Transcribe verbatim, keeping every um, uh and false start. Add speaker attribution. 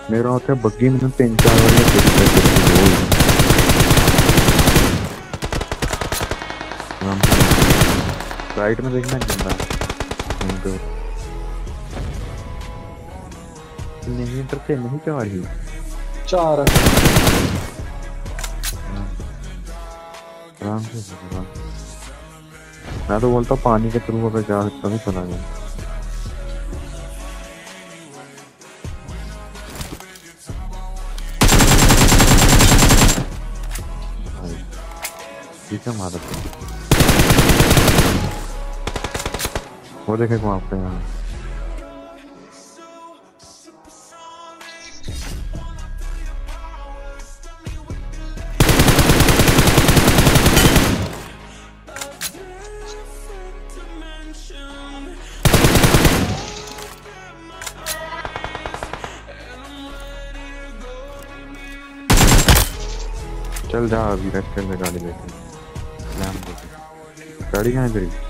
Speaker 1: मेरा होता है बग्गी में तीन चार वाले राइट में देखना जिंदा नहीं करते नहीं क्या ही
Speaker 2: चार
Speaker 1: आराम से मैं तो बोलता हूँ पानी के थ्रू अगर जा सकता हूँ चला गया ठीक है मारा वो देखे वहाँ पे यहाँ चल जा अभी रेस्ट कर ले गाड़ी लेके गाड़ी कहाँ है तेरी